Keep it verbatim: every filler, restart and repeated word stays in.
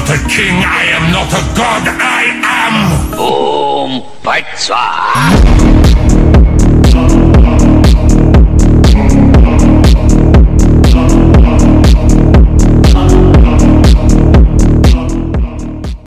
not a king, I am not a god, I am... Boom! Part zwei!